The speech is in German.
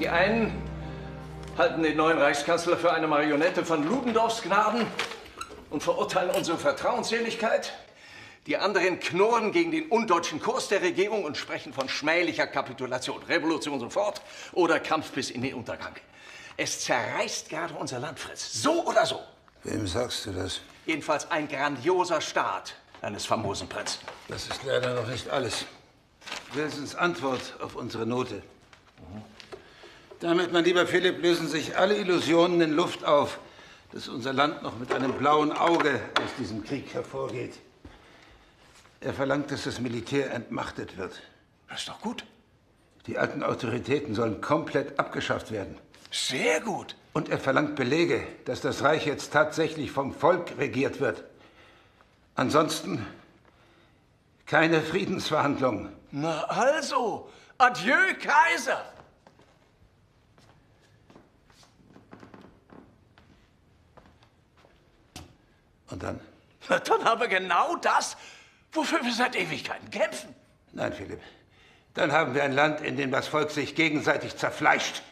Die einen halten den neuen Reichskanzler für eine Marionette von Ludendorffs Gnaden und verurteilen unsere Vertrauensseligkeit. Die anderen knurren gegen den undeutschen Kurs der Regierung und sprechen von schmählicher Kapitulation, Revolution sofort oder Kampf bis in den Untergang. Es zerreißt gerade unser Land, Fritz. So oder so. Wem sagst du das? Jedenfalls ein grandioser Staat eines famosen Prinzen. Das ist leider noch nicht alles. Wilsons Antwort auf unsere Note. Damit, mein lieber Philipp, lösen sich alle Illusionen in Luft auf, dass unser Land noch mit einem blauen Auge aus diesem Krieg hervorgeht. Er verlangt, dass das Militär entmachtet wird. Das ist doch gut. Die alten Autoritäten sollen komplett abgeschafft werden. Sehr gut. Und er verlangt Belege, dass das Reich jetzt tatsächlich vom Volk regiert wird. Ansonsten keine Friedensverhandlungen. Na also, adieu, Kaiser! Und dann? Na, dann haben wir genau das, wofür wir seit Ewigkeiten kämpfen. Nein, Philipp. Dann haben wir ein Land, in dem das Volk sich gegenseitig zerfleischt.